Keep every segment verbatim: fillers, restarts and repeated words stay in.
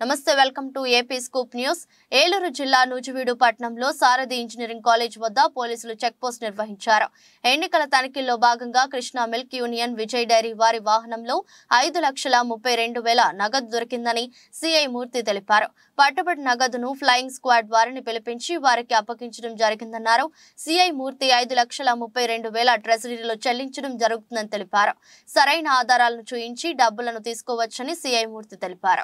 నమస్తే welcome to AP scoop news. Eluru జిల్లా నూజివీడు పట్టణంలో సారథి ఇంజనీరింగ్ కాలేజ్ వద్ద పోలీసులు చెక్ పోస్ట్ నిర్వహించారు. ఎన్నికల తనిఖీల్లో భాగంగా Krishna milk union Vijay dairy వారి వాహనంలో ఐదు లక్షల ముప్పై రెండు వేల నగదు దొరికిందని సిఐ మూర్తి తెలిపారు. పట్టుబడి నగదును ఫ్లయింగ్ స్క్వాడ్ వారిని పిలిపించి వారికి అప్పగించడం జరిగిందన్నారు. సిఐ మూర్తి ఐదు లక్షల ముప్పై రెండు వేల ట్రెజరీలో చెల్లించడం జరుగుతుందని తెలిపారు. సరైన ఆధారాలను చూయించి డబ్బులను తీసుకోవచ్చని సిఐ మూర్తి తెలిపారు.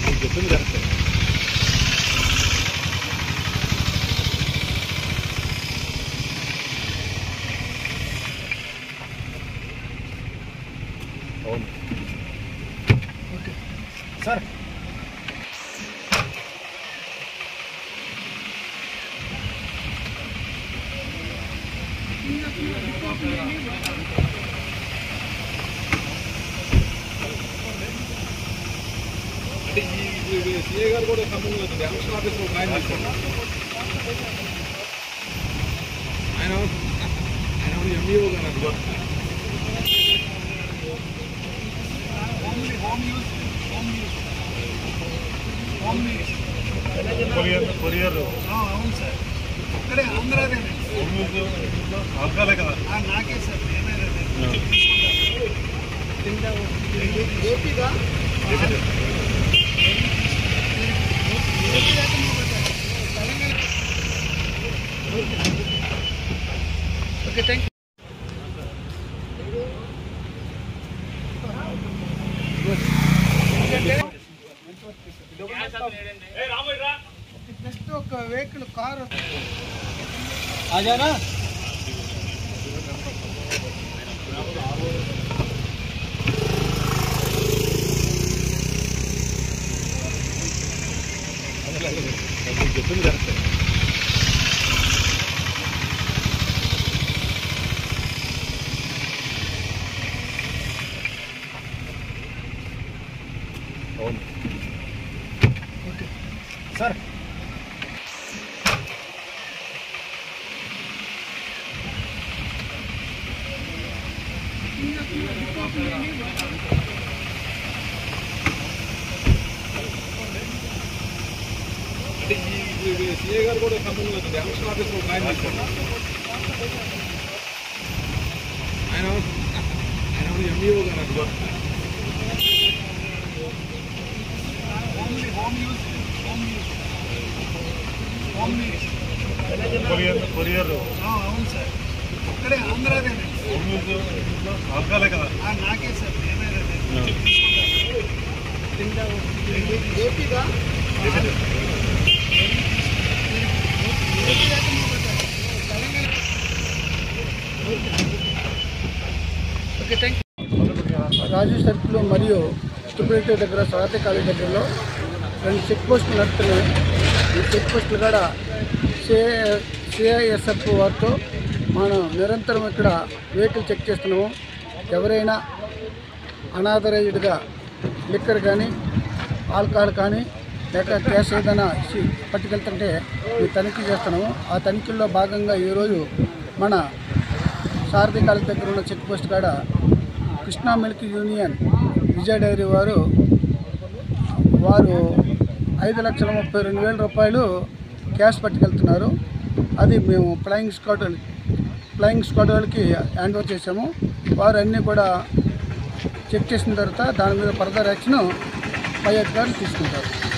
सर सीए गाరు కూడా సంబంధం ఉంది ఎలక్షన్ ఆఫీసర్ ఒక ఆయన ఆయన ఆయన ఎంఈఓ గారు హోమ్ యూజ్ కొరియర్ అవును సార్ ఇక్కడే ఆంధ్రానే ఆల్కాలే కదా నాకే సార్ ఏపీగా ఓకే థ్యాంక్ నెక్స్ట్ ఒక వెహికల్ కారు ఆజానా చెప్పింది కరెక్ట్ అవును ఓకే సార్ सीए गाరు కూడా సంబంధం ఉంది ఎలక్షన్ ఆఫీసర్ ఒక ఆయన ఆయన ఆయన ఎంఈఓ గారు హోమ్ యూజ్ కొరియర్ కొరియర్ అవును సార్ ఇక్కడే ఆంధ్రానే హోమ్ యూజ్ ఆల్కాలే కదా నాకే సార్ ఏపీగా ఓకే థ్యాంక్ రాజు సర్కిల్ మరియు తుప్పరేట దగ్గర సారథి కాలేజ్ దగ్గరలో రెండు చెక్ పోస్టులు నడుస్తున్నాయి. ఈ చెక్ పోస్టులు కూడా సిఐ సిఐఎస్ఎఫ్ వారితో మనం నిరంతరం ఇక్కడ వెహికల్ చెక్ చేస్తున్నాము. ఎవరైనా అనాథరైజ్డ్గా లిక్కర్ కానీ ఆల్కహాల్ కానీ లేక క్యాష్ ఏదైనా పట్టుకెళ్తుంటే మేము తనిఖీ చేస్తున్నాము. ఆ తనిఖీల్లో భాగంగా ఈరోజు మన సారథి కాలేజ్ దగ్గర ఉన్న చెక్ పోస్ట్ కాడ Krishna milk union Vijay dairy వారు వారు ఐదు లక్షల ముప్పై రెండు వేల రూపాయలు క్యాష్ పట్టుకెళ్తున్నారు. అది మేము ఫ్లయింగ్ స్క్వాడ్ ఫ్లయింగ్ స్క్వాడ్ వాళ్ళకి హ్యాండ్ ఓవర్ చేసాము. వారు అన్నీ కూడా చెక్ చేసిన తర్వాత దాని మీద ఫర్దర్ యాక్షన్ పై అధికారులు తీసుకుంటారు.